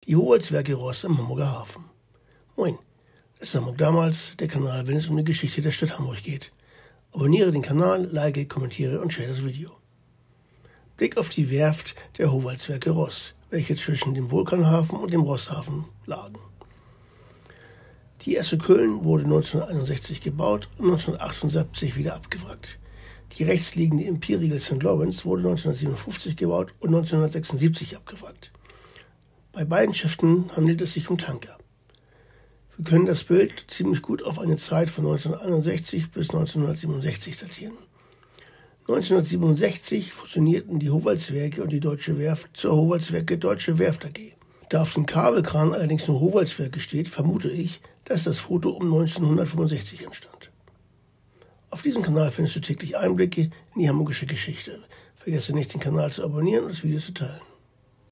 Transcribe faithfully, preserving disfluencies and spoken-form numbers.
Die Howaldswerke Ross am Hamburger Hafen. Moin, das ist Hamburg damals, der Kanal, wenn es um die Geschichte der Stadt Hamburg geht. Abonniere den Kanal, like, kommentiere und share das Video. Blick auf die Werft der Howaldswerke Ross, welche zwischen dem Vulkanhafen und dem Rosshafen lagen. Die erste Köln wurde neunzehnhunderteinundsechzig gebaut und neunzehnhundertachtundsiebzig wieder abgewrackt. Die rechts liegende Imperial Sankt Lorenz wurde neunzehnhundertsiebenundfünfzig gebaut und neunzehnhundertsechsundsiebzig abgewrackt. Bei beiden Schiffen handelt es sich um Tanker. Wir können das Bild ziemlich gut auf eine Zeit von neunzehnhunderteinundsechzig bis neunzehnhundertsiebenundsechzig datieren. neunzehnhundertsiebenundsechzig fusionierten die Howaldswerke und die Deutsche Werft zur Howaldswerke Deutsche Werft A G. Da auf dem Kabelkran allerdings nur Howaldswerke steht, vermute ich, dass das Foto um neunzehnhundertfünfundsechzig entstand. Auf diesem Kanal findest du täglich Einblicke in die hamburgische Geschichte. Vergesse nicht, den Kanal zu abonnieren und das Video zu teilen.